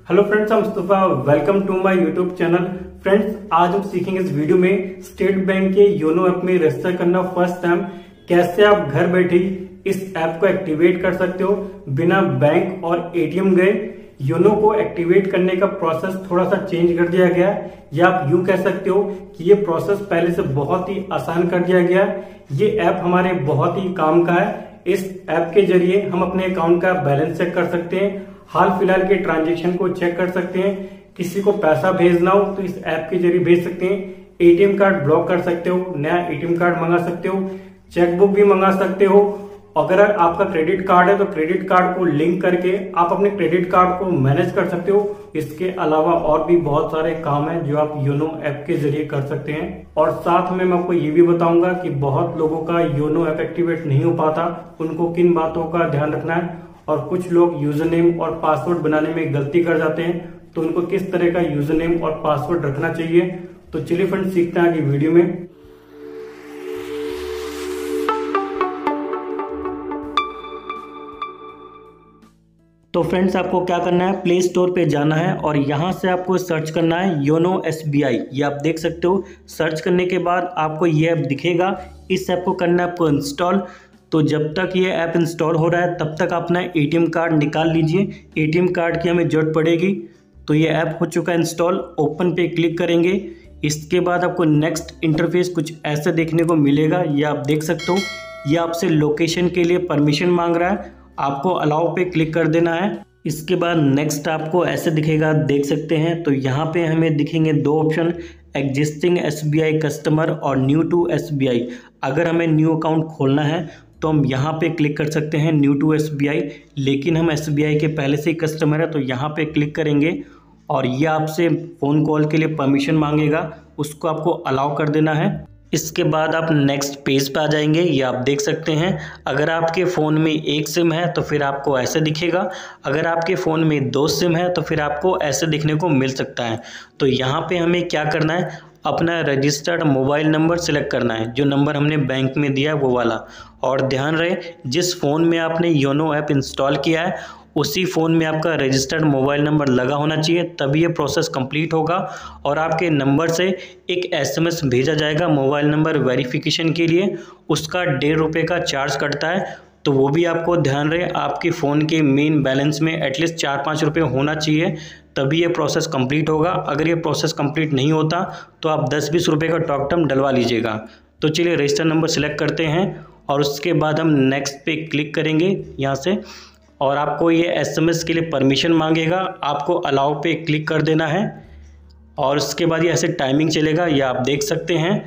Hello friends, I'm Mustafa. Welcome to my YouTube channel. Friends, आज हम सीखेंगे इस वीडियो में स्टेट बैंक के योनो ऐप में रजिस्टर करना फर्स्ट टाइम कैसे आप घर बैठे इस ऐप को एक्टिवेट कर सकते हो बिना बैंक और एटीएम गए। योनो को एक्टिवेट करने का प्रोसेस थोड़ा सा चेंज कर दिया गया है, या आप यूं कह सकते हो कि ये प्रोसेस पहले से बहुत ही आसान कर दिया गया है। ये ऐप हमारे बहुत ही काम का है। इस ऐप के जरिए हम अपने अकाउंट का बैलेंस चेक कर सकते हैं, हाल फिलहाल के ट्रांजैक्शन को चेक कर सकते हैं, किसी को पैसा भेजना हो तो इस ऐप के जरिए भेज सकते हैं, एटीएम कार्ड ब्लॉक कर सकते हो, नया एटीएम कार्ड मंगा सकते हो, चेकबुक भी मंगा सकते हो। अगर आपका क्रेडिट कार्ड है तो क्रेडिट कार्ड को लिंक करके आप अपने क्रेडिट कार्ड को मैनेज कर सकते हो। इसके अलावा और भी बहुत सारे काम हैं जो आप योनो ऐप के जरिए कर सकते हैं। और साथ में मैं आपको ये भी बताऊंगा कि बहुत लोगों का योनो ऐप एक्टिवेट नहीं हो पाता, उनको किन बातों का ध्यान रखना है, और कुछ लोग यूजर नेम और पासवर्ड बनाने में गलती कर जाते हैं तो उनको किस तरह का यूजर नेम और पासवर्ड रखना चाहिए। तो चलिए फ्रेंड्स, सीखते हैं आगे वीडियो में। तो फ्रेंड्स, आपको क्या करना है, प्ले स्टोर पे जाना है और यहाँ से आपको सर्च करना है योनो एसबीआई। ये आप देख सकते हो। सर्च करने के बाद आपको ये ऐप दिखेगा। इस ऐप को करना है आपको इंस्टॉल। तो जब तक ये ऐप इंस्टॉल हो रहा है तब तक अपना एटीएम कार्ड निकाल लीजिए। एटीएम कार्ड की हमें जरूरत पड़ेगी। तो ये ऐप हो चुका है इंस्टॉल। ओपन पे क्लिक करेंगे। इसके बाद आपको नेक्स्ट इंटरफेस कुछ ऐसे देखने को मिलेगा। ये आप देख सकते हो। ये आपसे लोकेशन के लिए परमिशन मांग रहा है, आपको अलाउ पे क्लिक कर देना है। इसके बाद नेक्स्ट आपको ऐसे दिखेगा, देख सकते हैं। तो यहाँ पे हमें दिखेंगे दो ऑप्शन, एग्जिस्टिंग एसबीआई कस्टमर और न्यू टू एसबीआई। अगर हमें न्यू अकाउंट खोलना है तो हम यहाँ पे क्लिक कर सकते हैं न्यू टू एसबीआई, लेकिन हम एसबीआई के पहले से ही कस्टमर है तो यहाँ पे क्लिक करेंगे और ये आपसे फ़ोन कॉल के लिए परमिशन मांगेगा, उसको आपको अलाउ कर देना है। इसके बाद आप नेक्स्ट पेज पे आ जाएंगे। ये आप देख सकते हैं। अगर आपके फ़ोन में एक सिम है तो फिर आपको ऐसे दिखेगा, अगर आपके फ़ोन में दो सिम है तो फिर आपको ऐसे दिखने को मिल सकता है। तो यहाँ पे हमें क्या करना है, अपना रजिस्टर्ड मोबाइल नंबर सिलेक्ट करना है, जो नंबर हमने बैंक में दिया है वो वाला। और ध्यान रहे, जिस फ़ोन में आपने योनो ऐप इंस्टॉल किया है उसी फ़ोन में आपका रजिस्टर्ड मोबाइल नंबर लगा होना चाहिए, तभी ये प्रोसेस कंप्लीट होगा। और आपके नंबर से एक एसएमएस भेजा जाएगा मोबाइल नंबर वेरिफिकेशन के लिए। उसका ₹1.5 का चार्ज कटता है। तो वो भी आपको ध्यान रहे, आपके फ़ोन के मेन बैलेंस में एटलीस्ट 4-5 रुपये होना चाहिए, तभी ये प्रोसेस कंप्लीट होगा। अगर ये प्रोसेस कंप्लीट नहीं होता तो आप 10-20 रुपये का टॉक टाइम डलवा लीजिएगा। तो चलिए रजिस्टर नंबर सेलेक्ट करते हैं और उसके बाद हम नेक्स्ट पे क्लिक करेंगे यहाँ से, और आपको ये एसएमएस के लिए परमिशन मांगेगा, आपको अलाउ पे क्लिक कर देना है। और उसके बाद ये ऐसे टाइमिंग चलेगा, ये आप देख सकते हैं।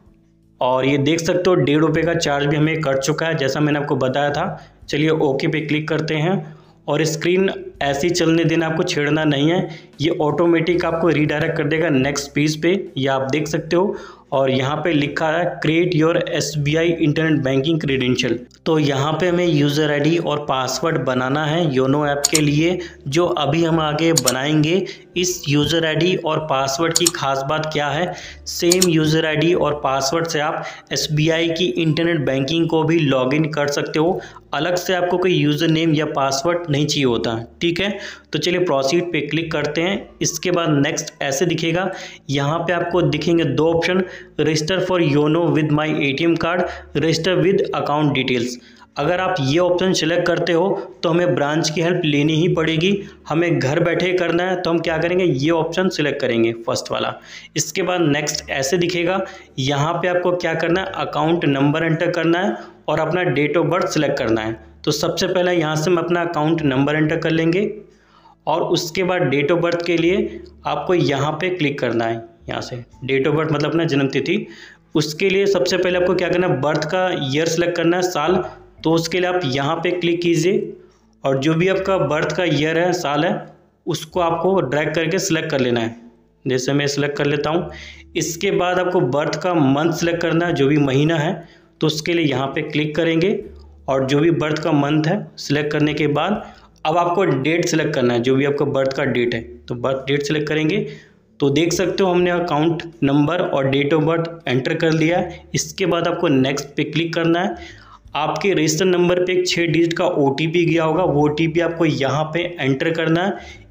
और ये देख सकते हो ₹1.5 का चार्ज भी हमें कट चुका है, जैसा मैंने आपको बताया था। चलिए ओके पे क्लिक करते हैं और स्क्रीन ऐसी चलने देना, आपको छेड़ना नहीं है। ये ऑटोमेटिक आपको रीडायरेक्ट कर देगा नेक्स्ट पेज पे, ये आप देख सकते हो। और यहाँ पे लिखा है create your SBI internet banking credential. तो यहाँ पे हमें यूज़र आईडी और पासवर्ड बनाना है योनो ऐप के लिए, जो अभी हम आगे बनाएंगे। इस यूज़र आईडी और पासवर्ड की खास बात क्या है, सेम यूज़र आईडी और पासवर्ड से आप एसबीआई की इंटरनेट बैंकिंग को भी लॉगिन कर सकते हो। अलग से आपको कोई यूज़र नेम या पासवर्ड नहीं चाहिए होता, ठीक है। तो चलिए प्रोसीड पे क्लिक करते हैं। इसके बाद नेक्स्ट ऐसे दिखेगा। यहाँ पे आपको दिखेंगे दो option, register for YONO with my ATM card, register with account details. अगर आप ये ऑप्शन सेलेक्ट करते हो तो हमें ब्रांच की हेल्प लेनी ही पड़ेगी, हमें घर बैठे करना है। तो हम क्या करेंगे, ये ऑप्शन सिलेक्ट करेंगे फर्स्ट वाला। इसके बाद नेक्स्ट ऐसे दिखेगा। यहाँ पे आपको क्या करना है, अकाउंट नंबर एंटर करना है और अपना डेट ऑफ बर्थ सिलेक्ट करना है। तो सबसे पहले यहाँ से हम अपना अकाउंट नंबर एंटर कर लेंगे और उसके बाद डेट ऑफ बर्थ के लिए आपको यहाँ पे क्लिक करना है। यहाँ से डेट ऑफ बर्थ मतलब अपना जन्म तिथि। उसके लिए सबसे पहले आपको क्या करना है, बर्थ का ईयर सेलेक्ट करना है, साल। तो उसके लिए आप यहाँ पे क्लिक कीजिए और जो भी आपका बर्थ का ईयर है, साल है, उसको आपको ड्रैग करके सिलेक्ट कर लेना है। जैसे मैं सिलेक्ट कर लेता हूँ। इसके बाद आपको बर्थ का मंथ सेलेक्ट करना है, जो भी महीना है। तो उसके लिए यहाँ पे क्लिक करेंगे और जो भी बर्थ का मंथ है सिलेक्ट करने के बाद अब आपको डेट सेलेक्ट करना है, जो भी आपका बर्थ का डेट है। तो बर्थ डेट सेलेक्ट करेंगे। तो देख सकते हो हमने अकाउंट नंबर और डेट ऑफ बर्थ एंटर कर लिया है। इसके बाद आपको नेक्स्ट पे क्लिक करना है। आपके रजिस्टर नंबर पे एक 6 डिजिट का OTP गया होगा, वो OTP आपको यहाँ पे एंटर करना है।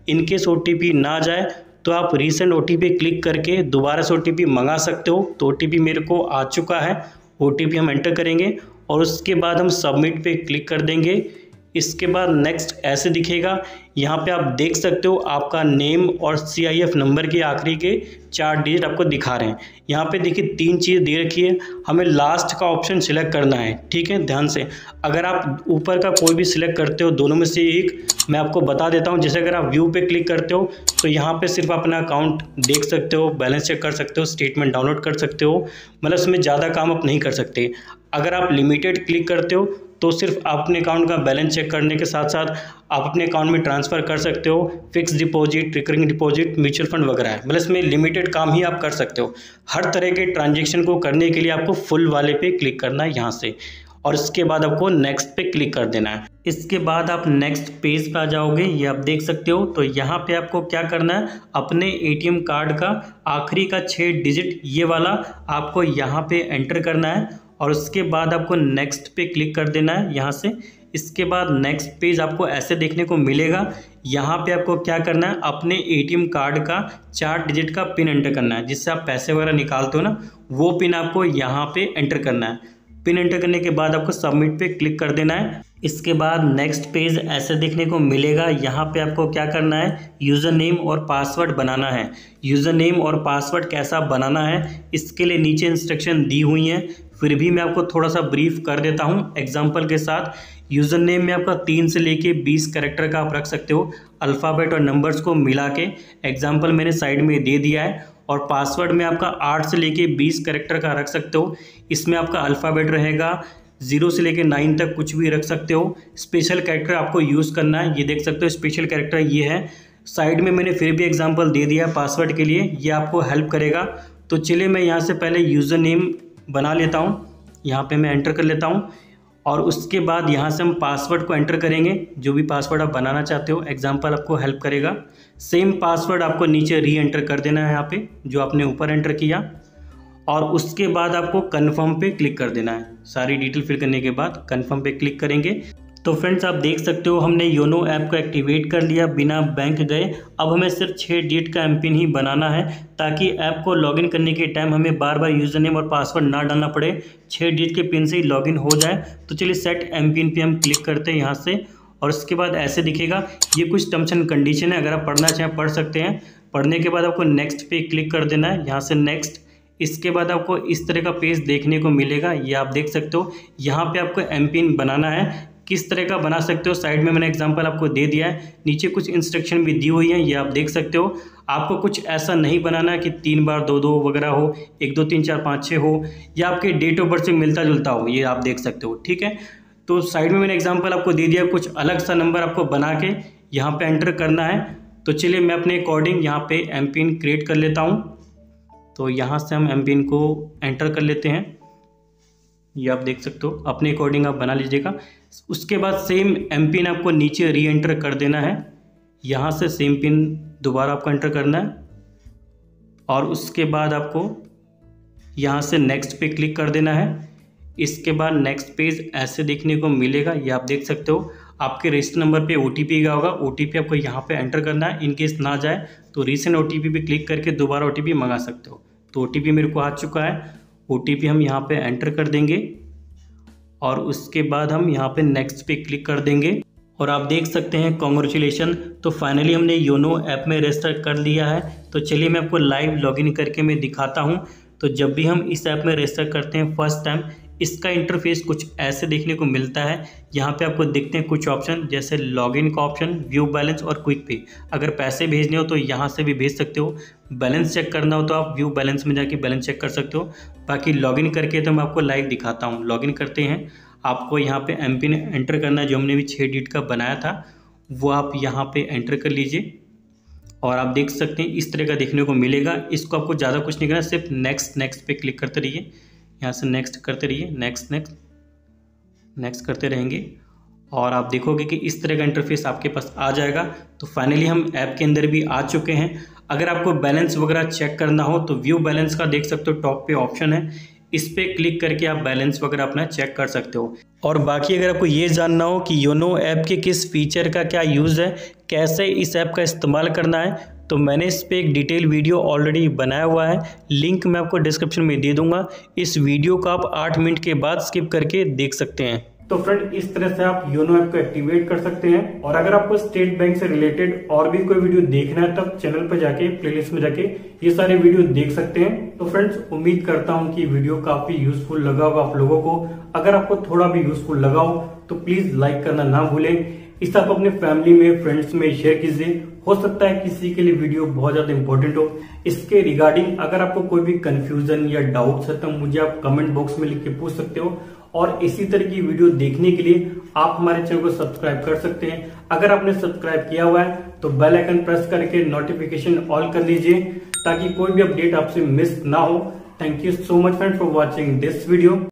इनकेस OTP ना जाए तो आप रीसेंट OTP क्लिक करके दोबारा से OTP मंगा सकते हो। तो OTP मेरे को आ चुका है, OTP हम एंटर करेंगे और उसके बाद हम सबमिट पे क्लिक कर देंगे। इसके बाद नेक्स्ट ऐसे दिखेगा। यहाँ पे आप देख सकते हो आपका नेम और CIF नंबर के आखिरी के 4 डिजिट आपको दिखा रहे हैं। यहाँ पे देखिए 3 चीज़ दे रखी है, हमें लास्ट का ऑप्शन सिलेक्ट करना है। ठीक है, ध्यान से। अगर आप ऊपर का कोई भी सिलेक्ट करते हो, दोनों में से एक, मैं आपको बता देता हूँ। जैसे अगर आप व्यू पे क्लिक करते हो तो यहाँ पे सिर्फ अपना अकाउंट देख सकते हो, बैलेंस चेक कर सकते हो, स्टेटमेंट डाउनलोड कर सकते हो, मतलब उसमें ज़्यादा काम आप नहीं कर सकते। अगर आप लिमिटेड क्लिक करते हो तो सिर्फ अपने अकाउंट का बैलेंस चेक करने के साथ साथ आप अपने अकाउंट में ट्रांसफ़र कर सकते हो, fix deposit, recurring deposit, mutual fund वगैरह है, मतलब इसमें लिमिटेड काम ही आप कर सकते हो। हर तरह के ट्रांजेक्शन को करने के लिए आपको फुल वाले पे क्लिक करना है यहाँ से, और इसके बाद आपको नेक्स्ट पे क्लिक कर देना है। इसके बाद आप नेक्स्ट पेज पे आ जाओगे, ये आप देख सकते हो। तो यहाँ पे आपको क्या करना है, अपने ATM कार्ड का आखिरी का 6 डिजिट ये वाला आपको यहाँ पे एंटर करना है और उसके बाद आपको नेक्स्ट पे क्लिक कर देना है यहाँ से। इसके बाद नेक्स्ट पेज आपको ऐसे देखने को मिलेगा। यहाँ पे आपको क्या करना है, अपने ATM कार्ड का 4 डिजिट का पिन एंटर करना है, जिससे आप पैसे वगैरह निकालते हो ना, वो पिन आपको यहाँ पे एंटर करना है। पिन एंटर करने के बाद आपको सबमिट पे क्लिक कर देना है। इसके बाद नेक्स्ट पेज ऐसे देखने को मिलेगा। यहाँ पे आपको क्या करना है, यूज़र नेम और पासवर्ड बनाना है। यूज़र नेम और पासवर्ड कैसा बनाना है, इसके लिए नीचे इंस्ट्रक्शन दी हुई हैं, फिर भी मैं आपको थोड़ा सा ब्रीफ कर देता हूँ एग्जाम्पल के साथ। यूज़र नेम में आपका 3 से लेके 20 कैरेक्टर का आप रख सकते हो, अल्फ़ाबेट और नंबर्स को मिला के। एग्जाम्पल मैंने साइड में दे दिया है। और पासवर्ड में आपका 8 से लेके 20 कैरेक्टर का रख सकते हो। इसमें आपका अल्फ़ाबेट रहेगा, 0 से लेके 9 तक कुछ भी रख सकते हो। स्पेशल कैरेक्टर आपको यूज़ करना है, ये देख सकते हो स्पेशल कैरेक्टर ये है। साइड में मैंने फिर भी एग्जांपल दे दिया पासवर्ड के लिए, ये आपको हेल्प करेगा। तो चलिए मैं यहाँ से पहले यूज़र नेम बना लेता हूँ, यहाँ पे मैं एंटर कर लेता हूँ और उसके बाद यहाँ से हम पासवर्ड को एंटर करेंगे, जो भी पासवर्ड आप बनाना चाहते हो। एग्जांपल आपको हेल्प करेगा। सेम पासवर्ड आपको नीचे री एंटर कर देना है यहाँ पे, जो आपने ऊपर एंटर किया, और उसके बाद आपको कन्फर्म पे क्लिक कर देना है। सारी डिटेल फिल करने के बाद कन्फर्म पे क्लिक करेंगे। तो फ्रेंड्स आप देख सकते हो हमने योनो ऐप को एक्टिवेट कर लिया बिना बैंक गए। अब हमें सिर्फ 6 डिजिट का एमपिन ही बनाना है, ताकि ऐप को लॉगिन करने के टाइम हमें बार बार यूज़र नेम और पासवर्ड ना डालना पड़े, 6 डिजिट के पिन से ही लॉगिन हो जाए। तो चलिए सेट एमपिन पे हम क्लिक करते हैं यहाँ से, और उसके बाद ऐसे दिखेगा। ये कुछ टर्म्स एंड कंडीशन है, अगर आप पढ़ना चाहें पढ़ सकते हैं। पढ़ने के बाद आपको नेक्स्ट पे क्लिक कर देना है, यहाँ से नेक्स्ट। इसके बाद आपको इस तरह का पेज देखने को मिलेगा, ये आप देख सकते हो। यहाँ पे आपको एमपिन बनाना है, किस तरह का बना सकते हो साइड में मैंने एग्जांपल आपको दे दिया है। नीचे कुछ इंस्ट्रक्शन भी दी हुई हैं, ये आप देख सकते हो। आपको कुछ ऐसा नहीं बनाना है कि 3 बार 2 2 वगैरह हो, 1 2 3 4 5 6 हो, या आपके डेट ऑफ बर्थ से मिलता जुलता हो, ये आप देख सकते हो। ठीक है, तो साइड में मैंने एग्जाम्पल आपको दे दिया, कुछ अलग सा नंबर आपको बना के यहाँ पे एंटर करना है। तो चलिए मैं अपने अकॉर्डिंग यहाँ पे एमपिन क्रिएट कर लेता हूँ। तो यहाँ से हम एमपिन को एंटर कर लेते हैं, ये आप देख सकते हो। अपने अकॉर्डिंग आप बना लीजिएगा। उसके बाद सेम एमपिन आपको नीचे री एंटर कर देना है, यहाँ से सेम पिन दोबारा आपको एंटर करना है, और उसके बाद आपको यहाँ से नेक्स्ट पे क्लिक कर देना है। इसके बाद नेक्स्ट पेज ऐसे देखने को मिलेगा, ये आप देख सकते हो। आपके रजिस्टर नंबर पे OTP गया होगा, OTP आपको यहाँ पे एंटर करना है। इनकेस ना जाए तो रीसेंट OTP पे क्लिक करके दोबारा OTP मंगा सकते हो। तो OTP मेरे को आ चुका है, OTP हम यहाँ पे एंटर कर देंगे, और उसके बाद हम यहाँ पे नेक्स्ट पे क्लिक कर देंगे। और आप देख सकते हैं कॉन्ग्रेचुलेशन, तो फाइनली हमने योनो ऐप में रजिस्टर कर लिया है। तो चलिए मैं आपको लाइव लॉगिन करके मैं दिखाता हूँ। तो जब भी हम इस ऐप में रजिस्टर करते हैं फर्स्ट टाइम, इसका इंटरफेस कुछ ऐसे देखने को मिलता है। यहाँ पे आपको दिखते हैं कुछ ऑप्शन, जैसे लॉगिन का ऑप्शन, व्यू बैलेंस और क्विक पे। अगर पैसे भेजने हो तो यहाँ से भी भेज सकते हो, बैलेंस चेक करना हो तो आप व्यू बैलेंस में जाके बैलेंस चेक कर सकते हो। बाकी लॉगिन करके तो मैं आपको लाइव दिखाता हूँ। लॉगिन करते हैं, आपको यहाँ पे एमपिन एंटर करना है, जो हमने भी 6 डिजिट का बनाया था वो आप यहाँ पे एंटर कर लीजिए, और आप देख सकते हैं इस तरह का देखने को मिलेगा। इसको आपको ज़्यादा कुछ नहीं करना, सिर्फ नेक्स्ट नेक्स्ट पे क्लिक करते रहिए, यहाँ से नेक्स्ट करते रहिए, नेक्स्ट नेक्स्ट नेक्स्ट करते रहेंगे, और आप देखोगे कि इस तरह का इंटरफेस आपके पास आ जाएगा। तो फाइनली हम ऐप के अंदर भी आ चुके हैं। अगर आपको बैलेंस वगैरह चेक करना हो तो व्यू बैलेंस का देख सकते हो, टॉप पे ऑप्शन है, इस पे क्लिक करके आप बैलेंस वगैरह अपना चेक कर सकते हो। और बाकी अगर आपको ये जानना हो कि योनो ऐप के किस फीचर का क्या यूज़ है, कैसे इस ऐप का इस्तेमाल करना है, तो मैंने इस पे एक डिटेल वीडियो ऑलरेडी बनाया हुआ है। लिंक मैं आपको डिस्क्रिप्शन में दे दूंगा। इस वीडियो को आप 8 मिनट के बाद स्किप करके देख सकते हैं। तो फ्रेंड, इस तरह से आप योनो ऐप को एक्टिवेट कर सकते हैं। और अगर आपको स्टेट बैंक से रिलेटेड और भी कोई वीडियो देखना है तब चैनल पर जाके प्लेलिस्ट में जाके ये सारे वीडियो देख सकते हैं। तो फ्रेंड्स, उम्मीद करता हूं कि वीडियो काफी यूजफुल लगा होगा आप लोगों को। अगर आपको थोड़ा भी यूजफुल लगा हो तो प्लीज लाइक करना ना भूलें। इस आप अपने फैमिली में, फ्रेंड्स में शेयर कीजिए। हो सकता है किसी के लिए वीडियो बहुत ज्यादा इंपॉर्टेंट हो। इसके रिगार्डिंग अगर आपको कोई भी कंफ्यूजन या डाउट्स है तो मुझे आप कमेंट बॉक्स में लिख के पूछ सकते हो। और इसी तरह की वीडियो देखने के लिए आप हमारे चैनल को सब्सक्राइब कर सकते हैं। अगर आपने सब्सक्राइब किया हुआ है तो बेल आइकन प्रेस करके नोटिफिकेशन ऑल कर लीजिए ताकि कोई भी अपडेट आपसे मिस ना हो। Thank you so much friends for watching this video.